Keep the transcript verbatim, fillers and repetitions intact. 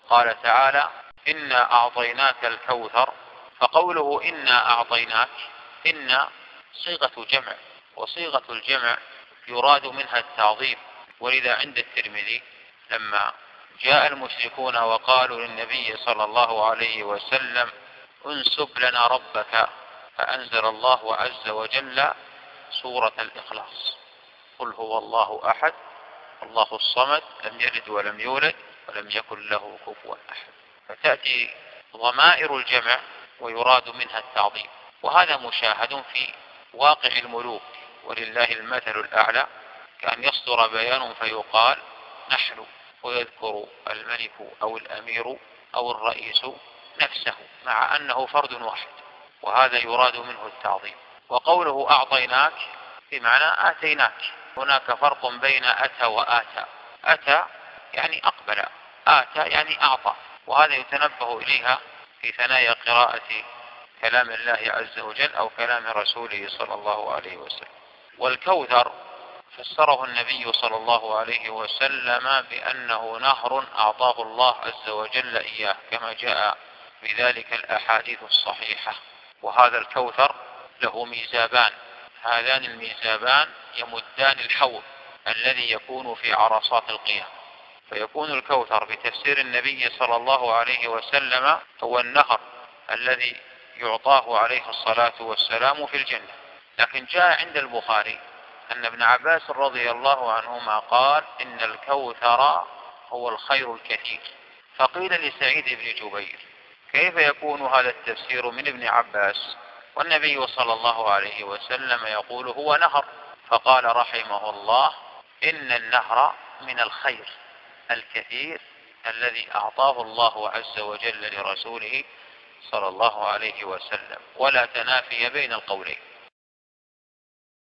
قال تعالى: إنا أعطيناك الكوثر. فقوله إنا أعطيناك، إن صيغة جمع، وصيغة الجمع يراد منها التعظيم. ولذا عند الترمذي لما جاء المشركون وقالوا للنبي صلى الله عليه وسلم: انسب لنا ربك، فأنزل الله عز وجل سورة الإخلاص: قل هو الله أحد الله الصمد لم يلد ولم يولد ولم يكن له كفوا أحد. فتأتي ضمائر الجمع ويراد منها التعظيم، وهذا مشاهد في واقع الملوك، ولله المثل الأعلى، كأن يصدر بيان فيقال نحن، ويذكر الملك أو الأمير أو الرئيس نفسه مع أنه فرد واحد، وهذا يراد منه التعظيم. وقوله أعطيناك بمعنى آتيناك. هناك فرق بين أتى وآتى. أتى يعني أقبل، آتى يعني أعطى، وهذا يتنبه إليها في ثنايا قراءة كلام الله عز وجل أو كلام رسوله صلى الله عليه وسلم. والكوثر فسره النبي صلى الله عليه وسلم بأنه نهر أعطاه الله عز وجل إياه، كما جاء بذلك الأحاديث الصحيحة. وهذا الكوثر له ميزابان، هذان الميزابان يمدان الحوض الذي يكون في عرصات القيامة. فيكون الكوثر بتفسير النبي صلى الله عليه وسلم هو النهر الذي يعطاه عليه الصلاة والسلام في الجنة. لكن جاء عند البخاري أن ابن عباس رضي الله عنهما قال: إن الكوثر هو الخير الكثير. فقيل لسعيد بن جبير: كيف يكون هذا التفسير من ابن عباس والنبي صلى الله عليه وسلم يقول هو نهر؟ فقال رحمه الله: إن النهر من الخير الكثير الذي أعطاه الله عز وجل لرسوله صلى الله عليه وسلم، ولا تنافي بين القولين.